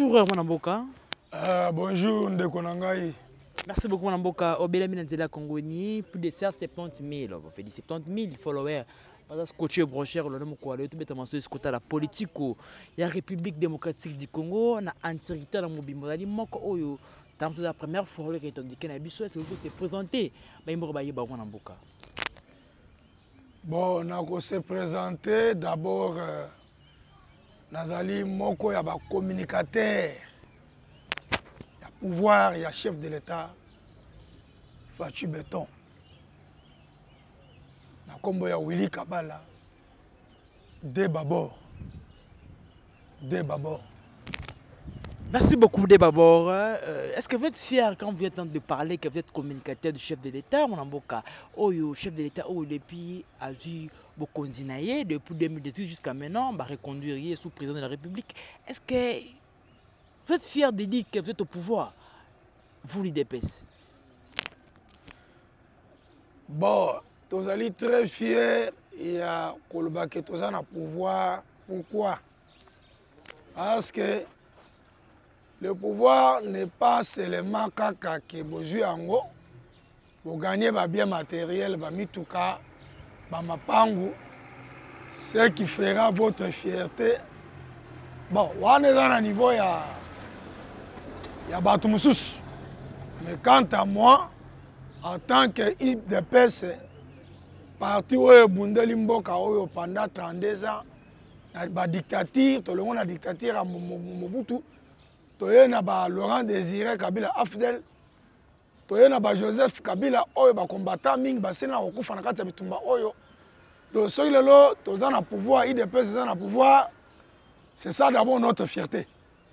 Bonjour Mwanamboka. Bonjour Ndeko Nangai. Merci beaucoup Mwanamboka. Obele Minanzela Congoni, plus de 170 000. On fait 70 000 followers. Parce que coaché brochère le nom quoi, le tout bêtement sur ce côté la politique, il y a République démocratique du Congo, on a antirité dans mon bimodali moko oyo. Tam la première fois que ton dit Biso est-ce que vous s'est présenté, mais il m'a baillé ba Mwanamboka. Bon, on a se présenté d'abord Nazali Moko, il y a un communicateur, il y a pouvoir, il y a chef de l'État, Fatou Béton. Comme il y a Willy Kabala, Debabor. Merci beaucoup Debabor. Est-ce que vous êtes fier quand vous êtes en train de parler que vous êtes communicateur du chef de l'État, Mwanamboka? Le chef de l'État, depuis a vu Bokondinaye, depuis 2018 jusqu'à maintenant, reconduire sous président de la République. Est-ce que vous êtes fier de dire que vous êtes au pouvoir, vous l'IDPS? Bon, nous sommes très fiers et à Kolobake, nous sommes au pouvoir. Pourquoi? Parce que le pouvoir n'est pas seulement kaka que bozu ango, pour gagner des biens matériels, mitouka, mapangu, ce qui fera votre fierté. Bon, on est à un niveau, il y a Batoumoussous. Mais quant à moi, en tant que IDPS, parti où Bundeli Mboka pendant 32 ans, la dictature, tout le monde a dictature à Mobutu. Toye na ba Laurent Désiré Kabila Afdel, toye na ba Joseph Kabila oyo ba combattant mingi basena okufa na kati ya bitumba oyo. Donc soki lelo toza na pouvoir, IDPS toza na pouvoir, c'est ça d'abord notre fierté.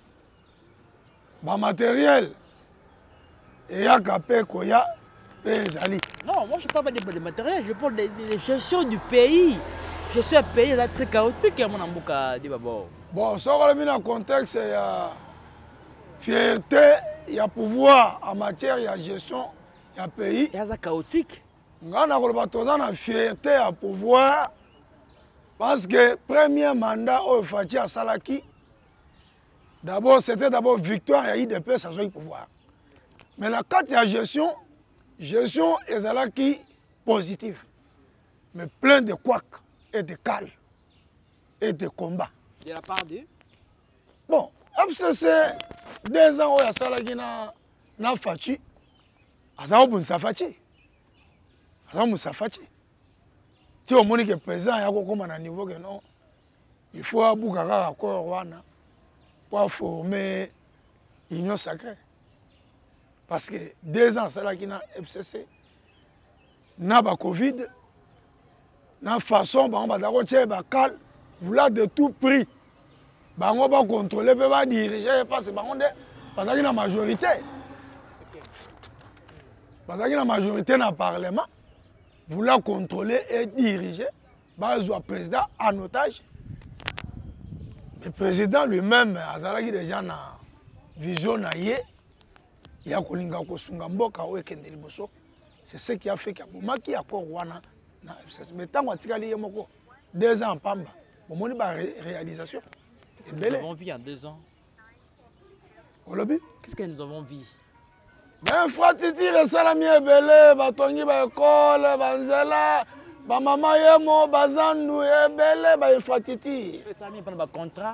Ba matériel et ya kapé koya ezali. Non, moi je ne parle pas de matériel, je parle de gestion du pays. Je suis un pays là très chaotique Mwanamboka Debabor. Bon, ça va dans le contexte il y a fierté, il y a pouvoir en matière, il y a gestion, il y a pays. Il y a chaotique. On a fierté à pouvoir parce que le premier mandat au Fati à Salaki, d'abord c'était d'abord victoire, il y a eu des peuples à son pouvoir. Mais la carte de la gestion est Salaki positive, mais plein de couacs et de cales et de combats. De la part de? Bon, FCC, 2 ans où il y a Salaki na Fati, Azao Bounsafati. Azao Moussafati. Si on dit que le président est à un niveau que non, il faut aboutir à accord pour former l'union sacrée. Parce que 2 ans, Salaki na FCC, na ba Covid, na façon, on va cal, vouloir de tout prix. On va contrôler, on va diriger, parce que y a une majorité. Parce qu'il y a une majorité dans le Parlement, vouloir contrôler et diriger, le président en otage. Le président lui-même, il a déjà une vision, il y a c'est ce qui a fait qu'il y a encore mais tant qu'il y a 2 ans en Pamba, il y a une réalisation. Qu'est-ce que nous avons vu en 2 ans? Qu'est-ce que nous avons vu? Ben, Fratiti, le salami est belé, Batongi, Bakol, Banzela, Bamama Yemo, Bazandou, belé, ben, Fratiti. Le salami est pas un contrat.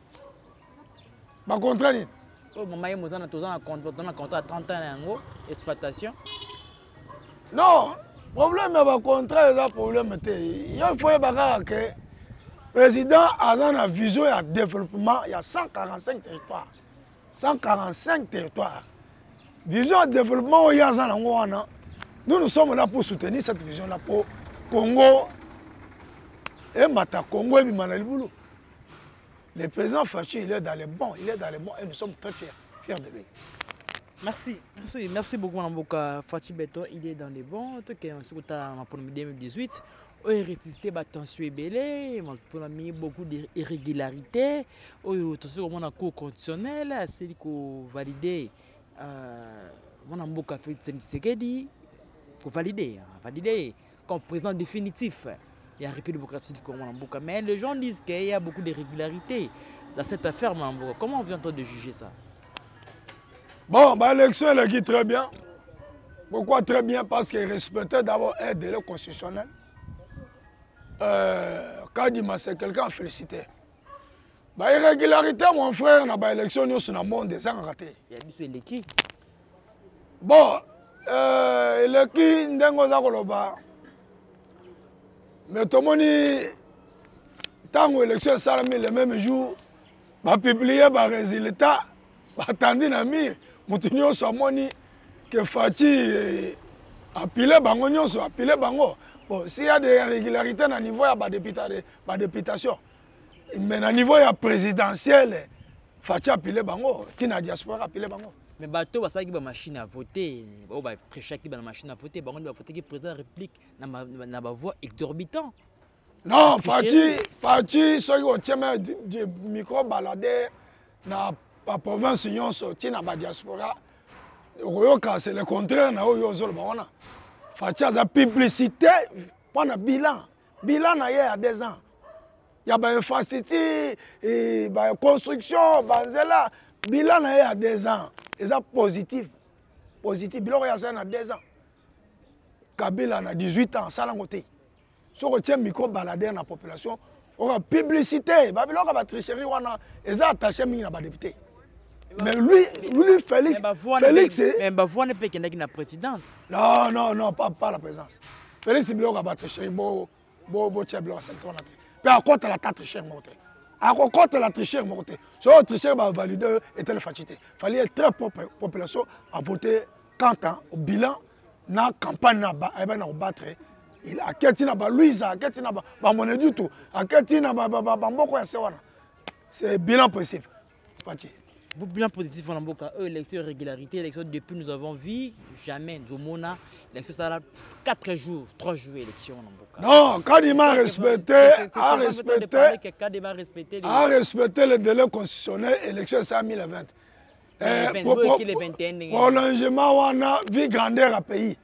Un contrat? Oh, Maman Yemo, on a un contrat à 30 ans d'exploitation. Non, le problème est un contrat, il y a un problème. Il faut que le président a une vision de développement, il y a 145 territoires. 145 territoires. Vision de développement, nous sommes là pour soutenir cette vision-là pour Congo et Mata Congo et Bimanaliboulou. Le président Fachi, il est dans les bons, et nous sommes très fiers de lui. Merci beaucoup Mwanamboka Fachi Béton, il est dans les bons. Tout cas, en 2018, on a résisté à tension belé, on a mis beaucoup d'irrégularités, on a un cours conditionnel, c'est validé. Mwanamboka Félix Tshisekedi pour valider comme président définitif. Il y a la République démocratique du Congo. Mais les gens disent qu'il y a beaucoup d'irrégularités. dans cette affaire, Mambo. Comment on vient de juger ça? Bon, l'élection elle est très bien. Pourquoi très bien? Parce qu'il respectait d'abord un délai constitutionnel. Kadima, c'est quelqu'un à féliciter. Irrégularité, mon frère, dans l'élection, nous sommes dans le monde des gens ratés. Il y a mis l'équipe. Bon, l'équipe, ndengo zakoloba. Mais tout le monde, tant que l'élection s'est le même jour, va publier les résultats, va attendre dans le mur. Moutinho Samoni, que Fati appeler bango nyonso, appeler bango. Bon, s'il y a des irrégularités à niveau de députation, mais à niveau présidentiel, Fati appeler bango, Tina diaspora appeler bango. Mais bateau ça qui ba machine à voter, oh ba tricher qui ba machine à voter, bango ba voter qui président de la République na ba voix exorbitant. Non, Fati soki otient du micro baladé na la province nyonso, Tina ba diaspora. C'est le contraire na oyo zolo baona. Fati a publicité pendant bilan. Bilan na il y a 2 ans. Il y a une facilité, une construction, banzela. Bilan na il y a 2 ans. Et ça positif. Positif. Bilan il y a 2 ans. Kabila a 18 ans, ça l'a côté. Si on tient micro balader dans la population, on a publicité. Babylon a tricherie, on a attaché à la député. Mais lui, Félix, mais Bavois n'est pas qu'il y a la présidence. Non, pas la présidence. Félix, il a battu chez Bo Tchèblo, c'est le tour. Puis à côté, la tricheur, à côté, la tricheur, si la tricheur va valider, était le fatigué. Il fallait très population à voter quant au bilan, dans la campagne, à battre. Il a Ketina Louisa, a Ketina Monnaie du tout, a Ketina Bamboko et Sewana. C'est bilan possible. Vous bien positif en Amboka, élection régularité, élection depuis nous avons vu jamais Zomona, l'élection ça a 4 jours, 3 jours élection en Amboka. Non, quand il m'a respecté, a respecté le délai constitutionnel, élection ça a 2020. Prolongement, on a vu grandeur à pays,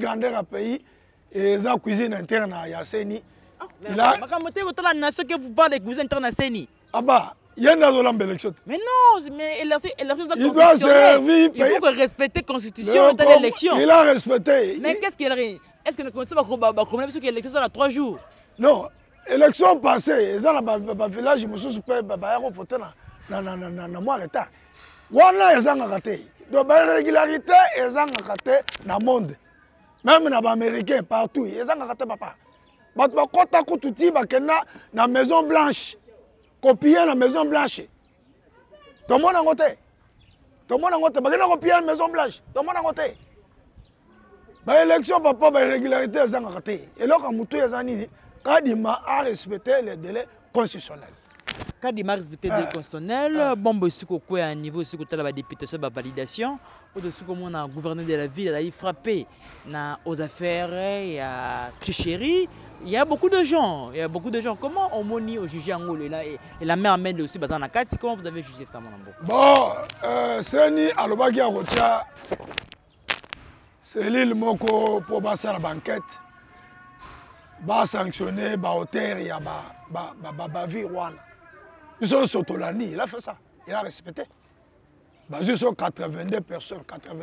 et la cuisine interne à Yasseni. Il a la nation que vous parlez de cuisine interne à Yasseni. Ah bah. Il y a une élection. Mais non, mais l'élection il doit servir. Il faut respecter la constitution de l'élection. Il a respecté. Mais qu'est-ce qu'il a? Est-ce que nous connaissons pas que l'élection ça a 3 jours? Non, élection passée, dans le village, je me suis voté dans moi l'état. Voilà, ils ont raté. Donc, la régularité, ils ont raté dans le monde. Même dans les Américains, partout, ils ont raté, papa. Quand tu as dans la Maison Blanche, copier la Maison Blanche. Tout le monde a voté. Tout le monde a voté. Parce que copier la Maison Blanche. Tout le monde a voté. L'élection, papa, la régularité, ils ont raté. Et là, quand il a respecté les délais constitutionnels. Quand il a respecté les délais constitutionnels, bon, il y a un niveau de la députation, de validation. Au-dessus, comme on a gouverneur de la ville, il a frappé aux affaires, il y a tricherie. Il y a beaucoup de gens. Comment on monite au juge Angolé et la mère amène aussi Bazan Nakati? Comment vous avez jugé ça, mon ambo? Bon, c'est ni Alobagi Arotia, c'est l'île Moko pour passer la banquette. Ba sanctionner, ba hauteur, il y a ba vie Rwanda. Ils sont Sotolani, il a fait ça. Il a respecté. Basé sur 82 personnes.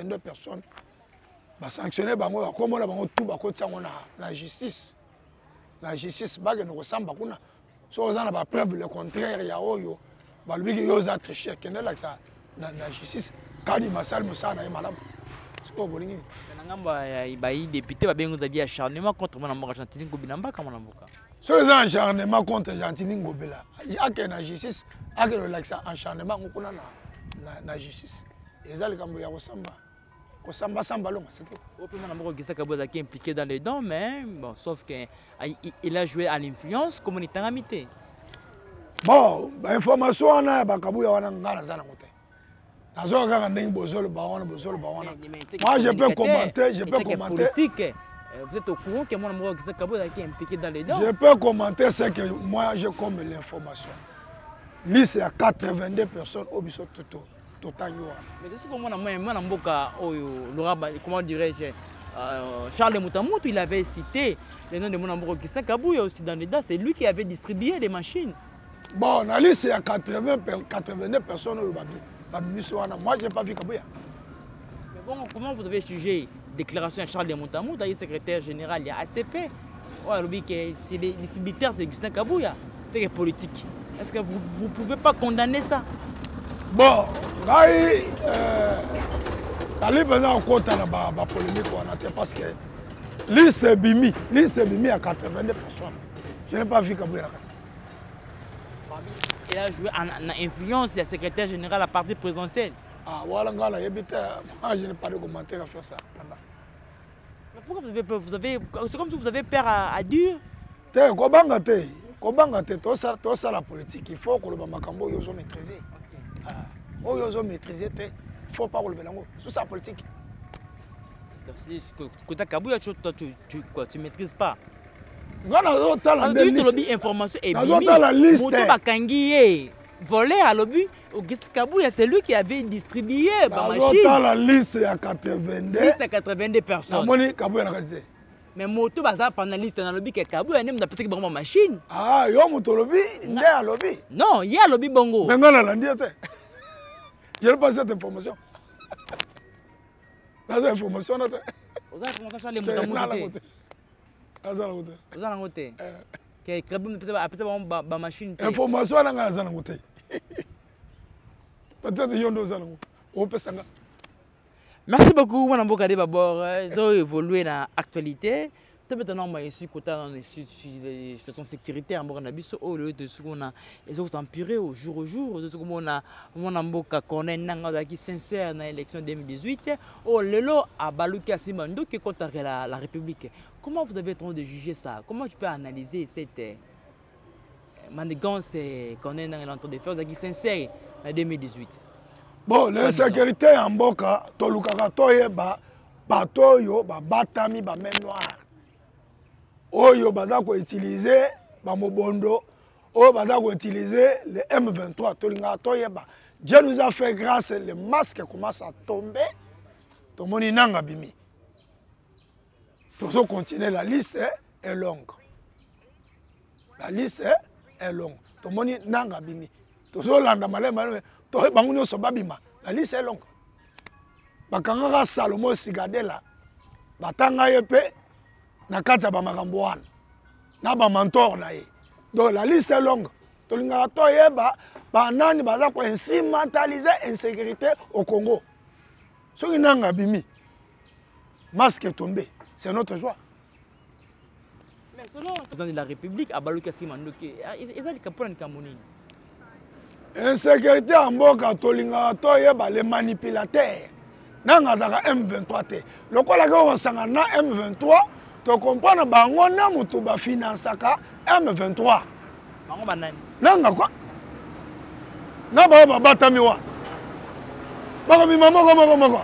Ba sanctionner, comme on a tout, la justice. La justice, nous ressemble à ça. Si on a la preuve le contraire, il y a Oyo. Lui qui a triché, qui est là, la justice. Quand il m'a salé, ça n'a pas malade. C'est quoi, Bolingui? Il y a député qui a dit acharnement contre Argentine Gobinamba. Si on a acharnement contre Argentine Gobila, il y a la justice, il y a acharnement contre la justice. Et ça, le Camboya ressemble. Samba c'est tout. Qui est impliqué dans les dons, mais bon, sauf qu'il a joué à l'influence communautaire amité. Bon, l'information on a Bakabouya on a ngana zana côté. Moi je peux commenter, politique. Vous êtes au courant que mon amoureux qui est impliqué dans les dons? Je peux commenter ce que moi j'ai comme l'information. Lui c'est à 82 personnes au biso tout. Mais c'est comme comment dirais-je, Charles Moutamout, il avait cité le nom de mon amoureux Christian Kabouya aussi dans les dents. C'est lui qui avait distribué les machines. Bon, la liste, il y a 82 personnes au Babi. Moi, je n'ai pas vu Kabouya. Mais bon, comment vous avez jugé déclaration de Charles de Montamou, d'ailleurs secrétaire général, il y a ACP. C'est les militaires, c'est Augustin Kabouya. C'est politique. Est-ce que vous ne pouvez pas condamner ça? Bon, là, il y a un compte à la polémique parce que liste Bimi à 82 personnes. Je n'ai pas vu Kabouya. Il a joué en influence du secrétaire général à la partie présidentielle. Ah, voilà, moi je n'ai pas de commentaire à faire ça. Mais pourquoi vous avez peur? C'est comme si vous avez peur à dire. Tout ça la politique, il faut que le Bamakambo ait maîtrisé. Il ne faut pas que le Bélango. C'est ça la politique. Côté Kabouya, tu ne maîtrises pas. Information et volé à l'objet. Auguste Kabouya, c'est lui qui avait distribué la machine. La liste à 82. Liste à 82 personnes. Mais moto baza pendant liste dans lobby que Kabouya n'a pas que machine. Ah, yo moto lobby, ndé à lobby. Non, il y a lobby bongo. Mais non, la ndiate. Je n'ai pas cette information. Cette information là. Vous avez information sur les motos. Vous avez noté. Que Kabouya peut-être ba machine. Information là nga za ngote. Peut-être yondo za ngo. O pesanga. Merci beaucoup, mon amboka de Babor. J'ai évolué dans l'actualité. Maintenant, je suis content dans les situations sécuritaires. Ils ont empiré au jour. Mon amboka connaît qui sincère dans l'élection 2018. Lelo a balouké à Simandou qui contre la République. Comment vous avez tenté de juger ça? Comment tu peux analyser cette manigance qu'on est dans l'entre des faire qui sincère en 2018? Bon, la sécurité en Boka, Tolukaka Toyeba, Batoyo, Batami, Bamen Noir. Oyo Bazako utiliser Bamobondo, Oyo Bazako utiliser le M23, Tolinga Toyeba. Dieu nous a fait grâce, les masques commencent à tomber. Tout le monde est nanga bimi. Tout ça continue, la liste est longue. La liste est longue. Tout le monde est nanga bimi. Tout ça, l'andamalé, la liste est longue. Bakangaka Salomon Sigadela, batanga yepe, nakata bamakamboan, na bamantor na ye. Donc la liste est longue. Tolinga toyeba, banani baza ko instrumentaliser insécurité au Congo. Soki nanga bimi, masque est tombé, c'est notre joie. Mais selon le président de la République, Abalouka Simandoké, ils ont des capones Camonine. Insécurité en Boka Tolinga Toyeba, les manipulateurs. Nanga zaka M23 te. Lokola ko sanga na M23, to comprendre bango na mutu ba financaka M23. Bango banani. Nanga quoi? Na ba batami wa. Bako mi moko.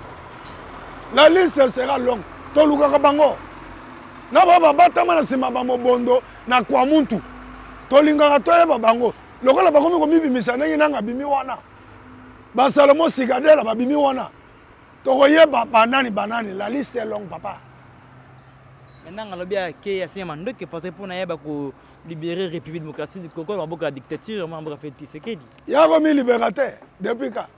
La liste sera longue. To luka bango. Na ba batama na sima ba mobondo na kwa muntu. Tolinga Toyeba bango. Lokola bakomi ko mibimisa ndenge nanga bimi wana. Ba Salomon Sigadela ba bimi wana. Tokoye banani, la liste est longue, papa. Maintenant, on a bien qu'il y a un qui parce pour libérer la République démocratique du Congo, on a la dictature, on a fait Tshisekedi. Il y a un libérateur, depuis quand?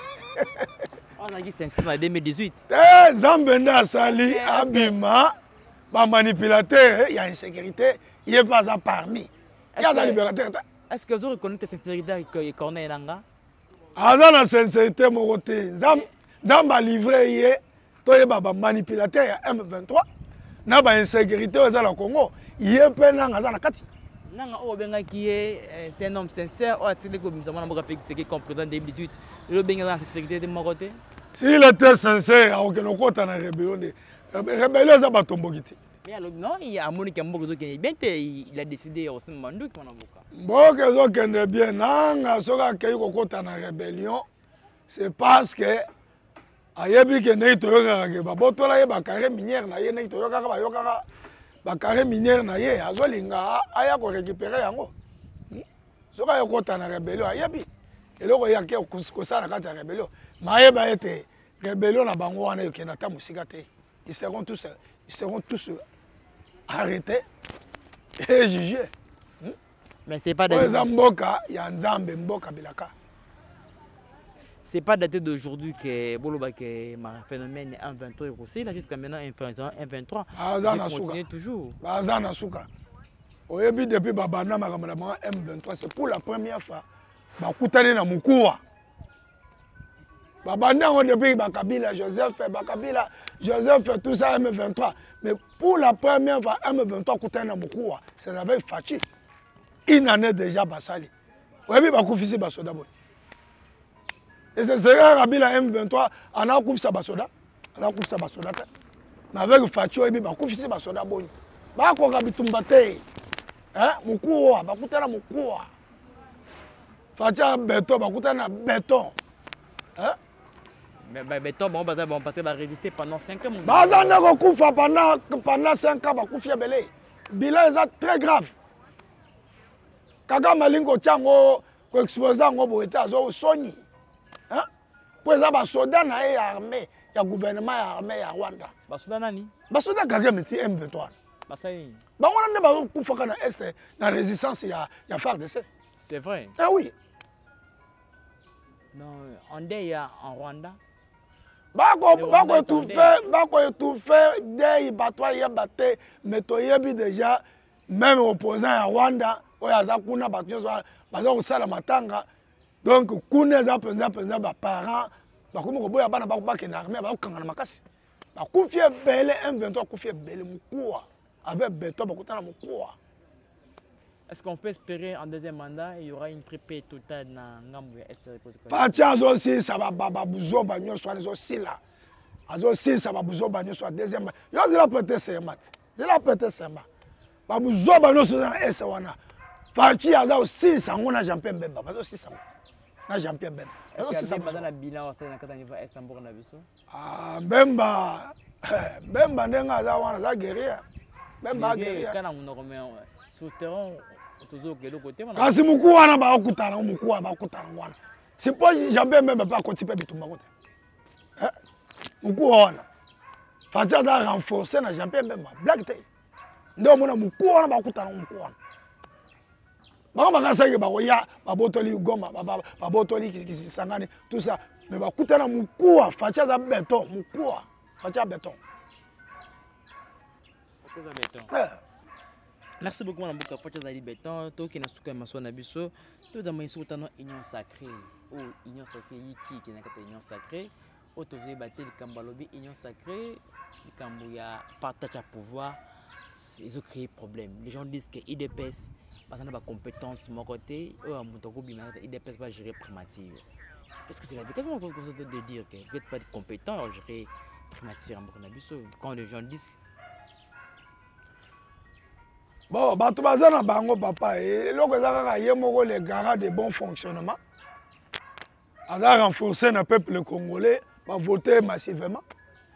On a dit que c'est en 2018. Zambenda Sali, Abima, manipulateur, il y a insécurité, il n'y a pas ça parmi. Il y a un libérateur. Est-ce que vous reconnaissez la sincérité que Corneille Nanga? Ah, ça, la sincérité, mon côté. Zamba livré, toyeba ba manipulateur ya M23 na ba insécurité au Congo, yepé na ngazana kati. Nanga o benga qui est c'est un homme sincère, o atile ko bizama na boka ce qui compréhension 2018. Le benga dans sécurité de mon côté. S'il était sincère, au no kota na rébellion za ba tombokiti. Mais non, il y a Monique Mbogo qui bien il a décidé au Mandou qui m'a boka. Mbogo zo kende bien nanga soka kei ko kota na rébellion, c'est parce que ayebi ke nei toyoka ke babotola ye bakare minière na ye nei toyoka ka bayoka bakare minière na ye azolinga aya ko récupérer yango soka yokota na rébellion ayebi eloko ya ke kosala kati ya rébellion mayeba ete rébellion na bango wana yokenda ta musika te ils seront tous arrêtés et jugés. Mais c'est pas oyo daté. eza mboka ya nzambe mboka bilaka. C'est pas daté d'aujourd'hui que Boloba que ma phénomène 1-23 est aussi là jusqu'à maintenant 1-23. Je continue toujours. Baza na suka. Oyebi depuis babana makambo na bango M23 c'est pour la première fois bakutani na mukuwa. Babanda on depuis Bakabila Joseph tout ça M23 mais pour la première fois M23 kutani na mukuwa c'est avec Fachi. Une année déjà basali. Oyebi bakufisi basoda boy. Et c'est vrai Kabila M23 on a kufisa basoda. On a kufisa basoda. Mais avec Fachi oyebi bakufisi basoda boy. Bakoka bitumba te. Hein? Mukuwa, bakutana mukuwa. Facha béton, bakutana béton. Hein? Mais béton, bon, parce que va résister pendant 5 ans. Bazana kokufa pendant 5 ans, bakufia belé. Bilan est très grave. Kaka malingo tchango, ko exposer ngo boete azo soni. Hein? Pour ça ba soda na armée, ya gouvernement ya armée ya Rwanda. Ba soda nani? Ba soda kaka meti M23. Basai. Bah on a pas kufa na est na résistance ya FARDC. C'est vrai. Ah oui. Non, on est en Rwanda. Bako étouffer des battoirs yabate mais to yebi déjà même opposant à Rwanda oyaza kuna batyo baza kosala matanga donc kuna za penza ba parents bakomi koboya bana bakobaka na armée bakokanga makasi bakufie bele M23 kufie bele mukuwa avec béton bakutana mukuwa. Est-ce qu'on peut espérer en deuxième mandat il y aura une tripée totale dans ngambu ya est reposé? Pacha zo si ça va babuzo banyo soit zo sila. Azo si ça va buzo banyo soit deuxième. Yo zila peut-être c'est mat. Zila peut-être c'est mat. Babuzo banyo soit est wana. Fachi aza aussi ça ngona Jean-Pierre Bemba. Bazo si ça. Na Jean-Pierre Bemba. Est-ce que Bemba dans la bilan au na kata niveau est mboka na biso? Ah Bemba. Bemba ndenga za wana za guerrier. Bemba guerrier. Kana munoko me souterrain toujours que l'autre côté. Kasi muku wana ba okutana muku wana ba okutana wana. C'est pas Jean-Pierre Bemba pas kotipe bitumba kote. Hein? Muku wana. Facha za renforcer na Jean-Pierre Bemba. Black tay. Ndo mona muku wana ba okutana muku wana. Ba makasa ke ba koya ba botoli Goma ba botoli kisangani tout ça mais ba kutana muku wana facha za béton muku wana. Facha béton. Facha béton. Merci beaucoup mon boka Facha za béton to ki na suka maso na biso to da mai suta no union sacrée ou union sacrée qui na kata union sacrée o to vle batel kambalobi union sacrée kambu ya partage à pouvoir ils ont créé problème. Les gens disent que IDPS parce qu'on a des compétences mon côté IDPS va gérer primature. Qu'est-ce que c'est la vie? Qu'est-ce que vous avez de dire que vous n'êtes pas compétent à gérer primature en Burkina Faso quand les gens disent. Bon, bato baza na bango papa et loko ezaka yemoko le garant de bon fonctionnement. Aza renforcer le peuple congolais va voter massivement.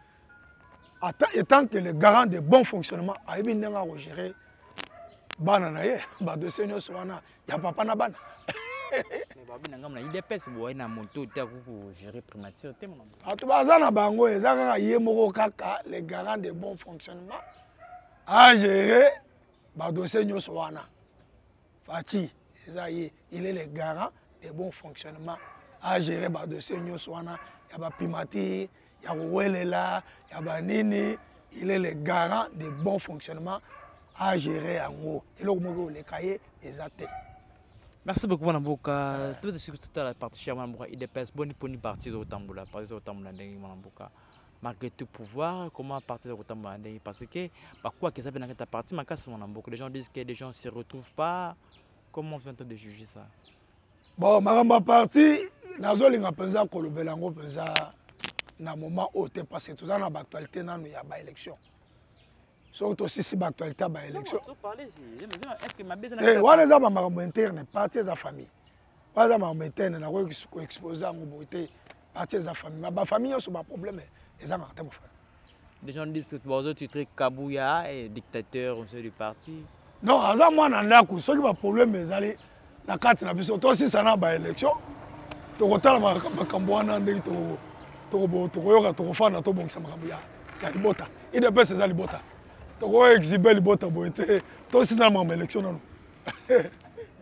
Étant que le garant de bon fonctionnement a bien gérer bana na ye ba de seigneur soana ya papa na bana. Mais babi na ngam na IDPS bo na monto ta ku gérer primature te mon. Bato baza na bango ezaka yemoko kaka le garant de bon fonctionnement a gérer ba dossier nyonso wana. Fachi il est le garant de bon fonctionnement à gérer ba dossier nyonso wana ya ba primati ya welela ya ba nini il est le garant de bon fonctionnement à gérer en haut et le moko le cahier exact. Merci beaucoup mon boka tout de suite tout à la partie chez mon boka IDPS boni poni partie au tambola partie au tambola ndenge mon boka malgré tout pouvoir, comment partir de Rotambo parce que quoi que ça vienne dans ta partie, ma casse mon ambo. Les gens disent que les gens ne se retrouvent pas. Comment on vient de juger ça? Bon, ma partie, nazo linga penza kolobelango penza na moment où tu passé tout ça na actualité na il y a ba élection. Surtout aussi si ba actualité ba élection. Est-ce que ma business eh wana za ba makambo interne partie za famille. Wana makambo interne na ko exposer ngo boité partie za famille. Ba famille so ba problème. Les gens disent que tu es Kabouya et dictateur du parti. Non, à moi, ce qui va problème, c'est la carte na biso. Toi aussi, ça n'a pas élection. Tu retales ma Kambouana, tu regardes, tu refais na to bon ça Kabouya. Il y a des botas. Il y a des personnes qui botas. Tu vas exhiber les botas. Toi aussi, ça n'a pas élection.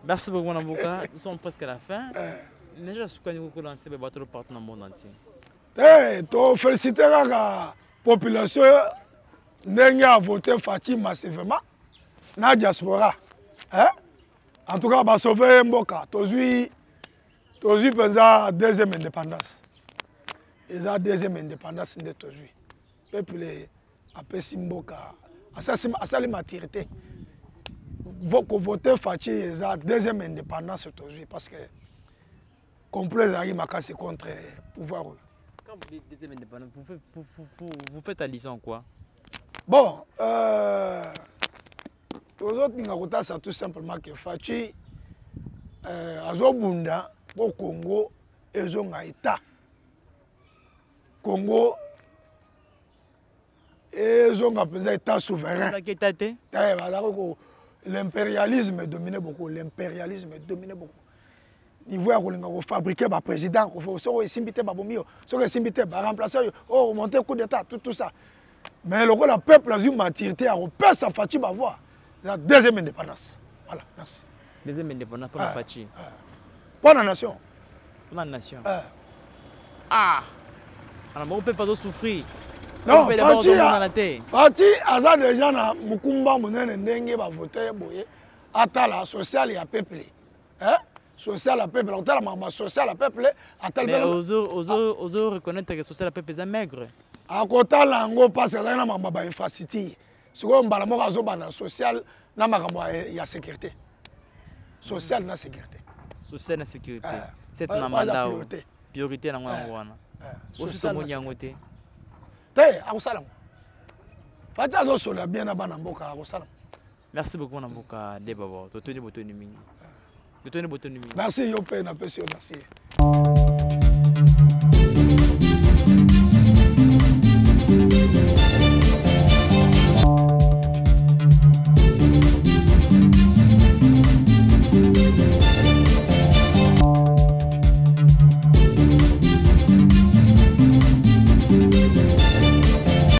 Merci beaucoup, mon avocat. Nous sommes presque à la fin. Mais je suis connu pour lancer les bateaux partout dans le monde entier. Tu féliciter la population n'a voté Fachi massivement dans la diaspora. En tout cas, on va sauver Mboka. Tu as la deuxième indépendance. Et la deuxième indépendance de Tozui. Le peuple a fait Mboka. Ça, c'est la maturité. Voter Fachi et la deuxième indépendance de Tozui. Parce que complet c'est contre le pouvoir. Quand vous dites deuxième indépendance, vous faites allusion à quoi? Bon, aux autres, c'est tout simplement que Fachi a Bunda au Congo et un État. Congo et un État souverain. L'impérialisme dominait beaucoup. L'impérialisme dominait beaucoup. Il voit qu'on fabriquer un président, qu'on fait simité babomio, simité remplacer, monter coup d'état, tout ça. Mais le peuple a eu maturité, a repère sa Fachi va voir la deuxième indépendance. Voilà, merci. Deuxième indépendance pour la Fachi. Pour la nation. Pour la nation. Ah. Alors, on ne peut pas souffrir. Non, Fachi a des gens à Mukumba, Mounen, Ndenge, va voter, boye, Atala, social et à peuple. Social à peuple, on social à peuple. Mais oser reconnaître que social à peuple est maigre. À côté de l'ango, parce que là, on a une infrastructure. Si on a un social, il y a sécurité. Social, il y a sécurité. Social, il y a sécurité. C'est un mandat. Priorité dans le monde. Aussi, c'est mon yangote. Merci beaucoup, Namboka Debabo. Merci, Yopé, merci.